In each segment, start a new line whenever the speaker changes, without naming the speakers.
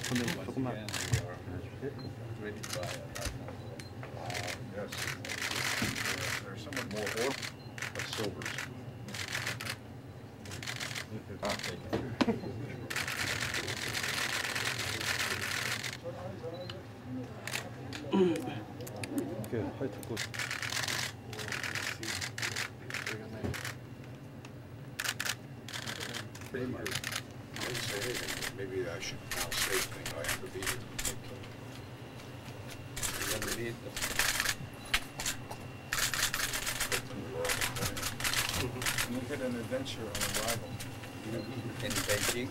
조금만.
Yes. There's somewhat more or but silvers.
Okay, 화이트 꽃.
I didn't say anything. Maybe I should now say things. I have to be here.
You get an adventure on arrival.
In Beijing?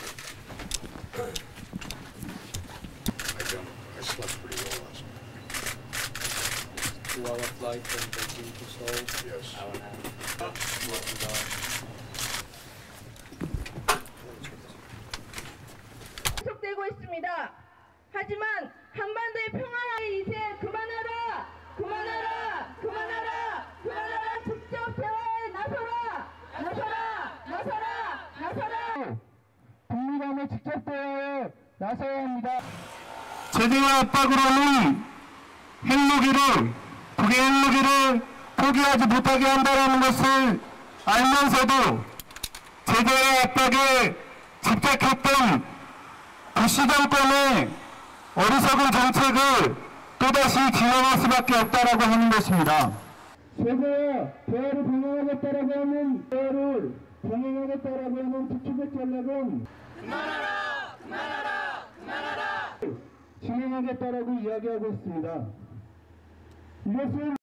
I don't. I slept pretty well last night.
2-hour flight from Beijing to Seoul.
Yes.
Hour and a half. Working hours.
계속되고 있습니다. 하지만 한반도의 평화의 이세 그만하라! 그만하라! 그만하라! 그만하라! 직접 대화에 나서라! 나서라! 나서라! 나서라!
북미 간의 직접 대화에 나서야 합니다. 제재와 압박으로는 북의 핵무기를 포기하지 못하게 한다는 것을 알면서도 제재와 압박에 집착했던 부시 정권의 어리석은 정책을 또다시 진행할 수밖에 없다라고 하는 것입니다. 세계와 대화를 병행하겠다라고 하는 대화를 병행하겠다라고 하는 특수적 전략은 그만하라! 그만하라! 그만하라! 진행하겠다라고 이야기하고 있습니다. 이것은